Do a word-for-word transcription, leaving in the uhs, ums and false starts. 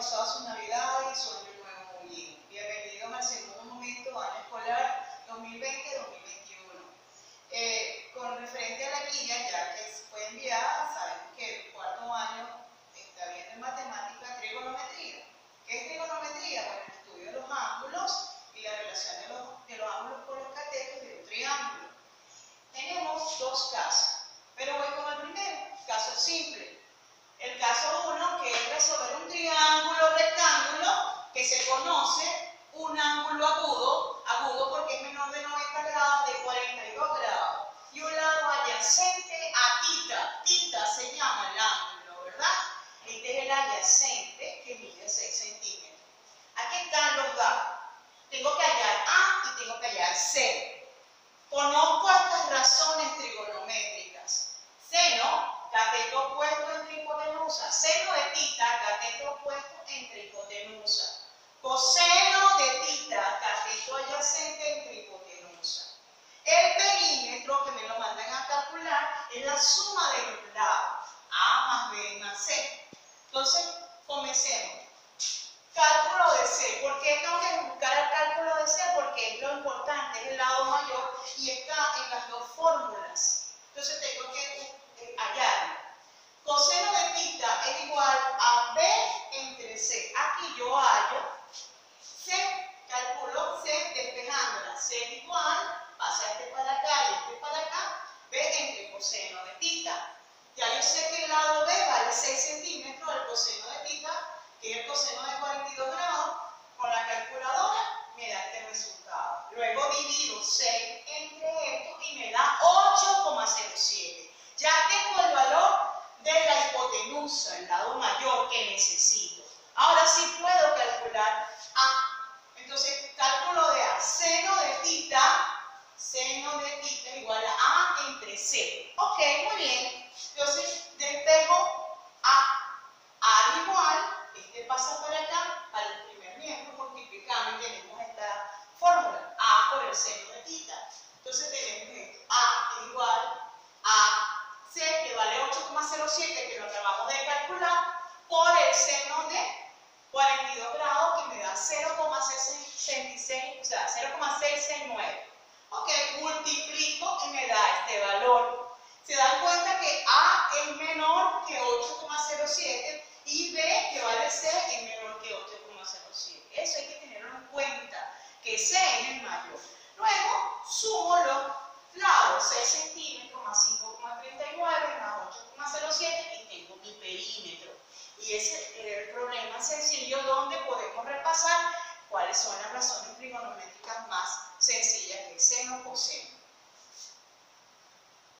pasado sus navidades y su año nuevo muy bien. Bienvenidos al segundo momento, año escolar dos mil veinte dos mil veintiuno. Eh, con referente a la guía, ya que fue enviada, sabemos que el cuarto año está viendo en matemática trigonometría. ¿Qué es trigonometría? Bueno, el estudio de los ángulos y la relación de los, de los ángulos con los catetos de un triángulo. Tenemos dos casos, pero voy con el primero, caso simple. El caso uno, que es resolver un triángulo rectángulo que se conoce un ángulo agudo, agudo porque es menor de noventa grados, de cuarenta y dos grados, y un lado adyacente a tita. Tita se llama el ángulo, ¿verdad? Este es el adyacente que mide seis centímetros. Aquí están los datos. Tengo que hallar A y tengo que hallar C. Conozco estas razones trigonométricas. Seno, cateto opuesto entre hipotenusa. Seno de tita, cateto opuesto entre hipotenusa. Coseno de tita, cateto adyacente entre hipotenusa. El perímetro, que me lo mandan a calcular, es la suma de los lados. A más B más C. Entonces, comencemos. Cálculo de C. ¿Por qué tengo que buscar el cálculo de C? Porque es lo importante, es el lado mayor y está en las dos fórmulas. Entonces tengo que eh, hallarlo. Coseno de tita es igual a B entre C. Aquí yo hallo C, calculo C despejándola. C es igual, pasa este para acá y este para acá, B entre coseno de tita. Ya yo sé que el lado B vale seis centímetros, el coseno de tita, que es el coseno de cuarenta y dos grados, con la calculadora me da este resultado. Luego divido seis entre esto y me da ocho coma cero siete. Ya tengo el valor de la hipotenusa, el lado mayor que necesito. Ahora sí puedo calcular A. Entonces, cálculo de A. Seno de tita, seno de tita igual a A entre C. Ok, muy bien. Entonces, despejo A. A igual, este pasa para acá, para el primer miembro, multiplicando y tenemos esta fórmula, A por el seno de tita. Entonces tenemos esto, A es igual a C, que vale ocho coma cero siete, que lo acabamos de calcular, por el seno de cuarenta y dos grados, que me da cero coma seiscientos sesenta y seis, o sea, cero coma seiscientos sesenta y nueve. Ok, multiplico y me da este valor. Se dan cuenta que A es menor que ocho coma cero siete y B, que vale C, es menor que ocho coma cero siete. Eso hay que tenerlo en cuenta, que C es el mayor. Luego, sumo los lados, seis centímetros más cinco coma treinta y nueve más ocho coma cero siete y tengo mi perímetro. Y ese es el problema sencillo donde podemos repasar cuáles son las razones trigonométricas más sencillas que C.